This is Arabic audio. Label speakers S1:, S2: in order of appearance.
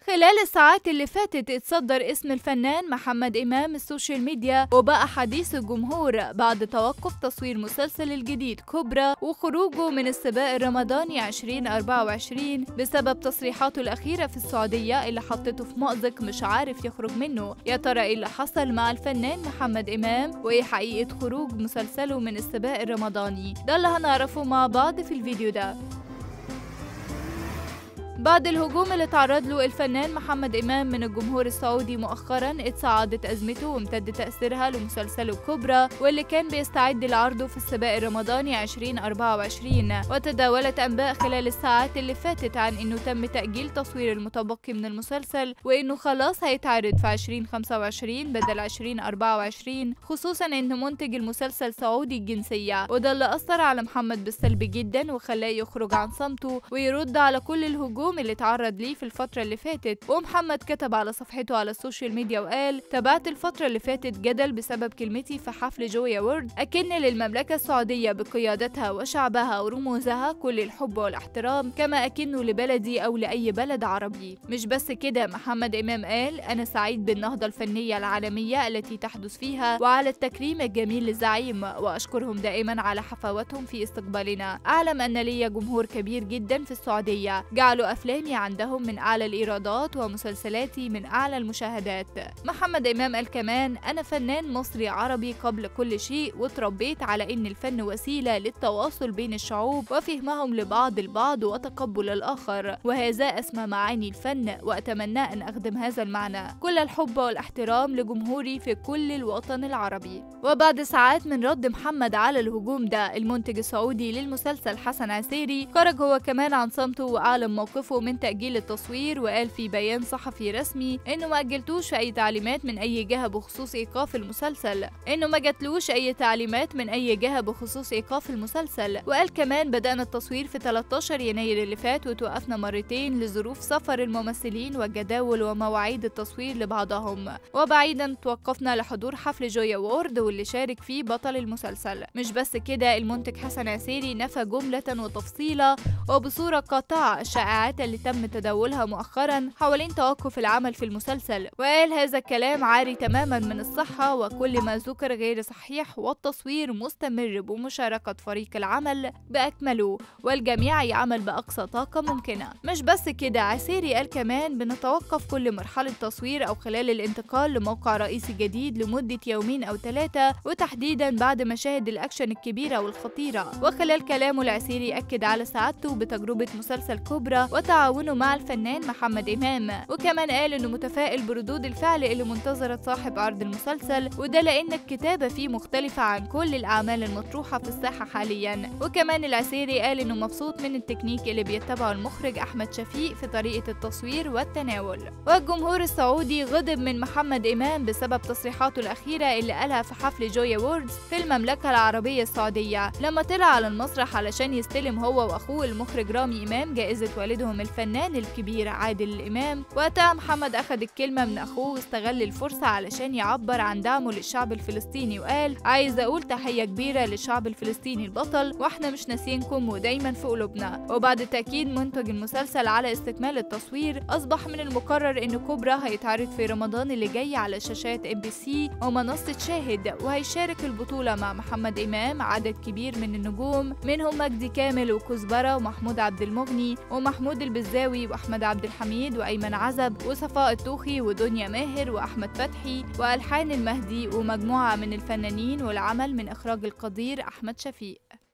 S1: خلال الساعات اللي فاتت اتصدر اسم الفنان محمد إمام السوشيال ميديا وبقى حديث الجمهور بعد توقف تصوير مسلسل الجديد كوبرا وخروجه من السباق الرمضاني 2024 بسبب تصريحاته الأخيرة في السعودية اللي حطته في مأزق مش عارف يخرج منه. يا ترى ايه اللي حصل مع الفنان محمد إمام وايه حقيقة خروج مسلسله من السباق الرمضاني؟ ده اللي هنعرفه مع بعض في الفيديو ده. بعد الهجوم اللي تعرض له الفنان محمد إمام من الجمهور السعودي مؤخرا اتصاعدت أزمته وامتد تأثيرها لمسلسله كوبرا واللي كان بيستعد لعرضه في السباق الرمضاني 2024. وتداولت أنباء خلال الساعات اللي فاتت عن إنه تم تأجيل تصوير المتبقي من المسلسل وإنه خلاص هيتعرض في 2025 بدل 2024، خصوصا إن منتج المسلسل سعودي الجنسية، وده اللي أثر على محمد بالسلب جدا وخلاه يخرج عن صمته ويرد على كل الهجوم اللي اتعرض ليه في الفترة اللي فاتت. ومحمد كتب على صفحته على السوشيال ميديا وقال: تابعت الفترة اللي فاتت جدل بسبب كلمتي في حفل جوي أورد، أكن للمملكة السعودية بقيادتها وشعبها ورموزها كل الحب والاحترام كما أكنه لبلدي أو لأي بلد عربي. مش بس كده، محمد إمام قال: أنا سعيد بالنهضة الفنية العالمية التي تحدث فيها وعلى التكريم الجميل للزعيم، وأشكرهم دائما على حفاوتهم في استقبالنا. أعلم أن لي جمهور كبير جدا في السعودية، جعلوا أفلامي عندهم من أعلى الإيرادات ومسلسلاتي من أعلى المشاهدات. محمد إمام قال كمان: أنا فنان مصري عربي قبل كل شيء، وتربيت على إن الفن وسيلة للتواصل بين الشعوب وفهمهم لبعض البعض وتقبل الآخر، وهذا أسمى معاني الفن، وأتمنى أن أخدم هذا المعنى. كل الحب والاحترام لجمهوري في كل الوطن العربي. وبعد ساعات من رد محمد على الهجوم ده، المنتج السعودي للمسلسل حسن عسيري خرج هو كمان عن صمته وأعلن موقفه من تأجيل التصوير، وقال في بيان صحفي رسمي إنه ما أجلتوش أي تعليمات من أي جهة بخصوص إيقاف المسلسل، وقال كمان: بدأنا التصوير في 13 يناير اللي فات وتوقفنا مرتين لظروف سفر الممثلين وجداول ومواعيد التصوير لبعضهم، وبعيدا توقفنا لحضور حفل جوي أورد واللي شارك فيه بطل المسلسل. مش بس كده، المنتج حسن عسيري نفى جملة وتفصيلة وبصورة قاطعة الشائعات اللي تم تداولها مؤخرا حوالين توقف العمل في المسلسل، وقال: هذا الكلام عاري تماما من الصحة وكل ما ذكر غير صحيح، والتصوير مستمر بمشاركة فريق العمل بأكمله والجميع يعمل بأقصى طاقة ممكنة. مش بس كده، عسيري قال كمان: بنتوقف كل مرحلة تصوير أو خلال الانتقال لموقع رئيسي جديد لمدة يومين أو 3، وتحديدا بعد مشاهد الأكشن الكبيرة والخطيرة. وخلال كلامه العسيري أكد على سعادته بتجربة مسلسل كوبرا وتعاونه مع الفنان محمد إمام، وكمان قال إنه متفائل بردود الفعل اللي منتظرة صاحب عرض المسلسل، وده لأن الكتابة فيه مختلفة عن كل الأعمال المطروحة في الساحة حاليا. وكمان العسيري قال إنه مبسوط من التكنيك اللي بيتبعه المخرج أحمد شفيق في طريقة التصوير والتناول. والجمهور السعودي غضب من محمد إمام بسبب تصريحاته الأخيرة اللي قالها في حفل جوي أووردز في المملكة العربية السعودية لما طلع على المسرح علشان يستلم هو وأخوه المخرج رامي إمام جائزة والدهم الفنان الكبير عادل الإمام. وقتها محمد أخذ الكلمة من أخوه واستغل الفرصة علشان يعبر عن دعمه للشعب الفلسطيني وقال: عايز أقول تحية كبيرة للشعب الفلسطيني البطل، وإحنا مش ناسينكم ودايما في قلوبنا. وبعد تأكيد منتج المسلسل على استكمال التصوير، أصبح من المقرر إن كوبرا هيتعرض في رمضان اللي جاي على شاشات MBC ومنصة شاهد، وهيشارك البطولة مع محمد إمام عدد كبير من النجوم، منهم مجدي كامل وكزبرة ومحمود عبد المغني ومحمود البزاوي وأحمد عبد الحميد وأيمن عزب وصفاء الطوخي ودنيا ماهر وأحمد فتحي وألحان المهدي ومجموعة من الفنانين، والعمل من إخراج القدير أحمد شفيق.